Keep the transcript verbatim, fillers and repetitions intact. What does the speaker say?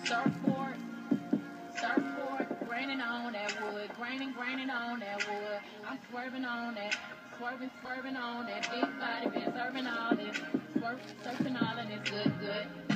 Surfboard, surfboard, graining on that wood, graining, graining on that wood. I'm swerving on that, swerving, swerving on that big body, been serving all this, swerve, surfing all of this good, good.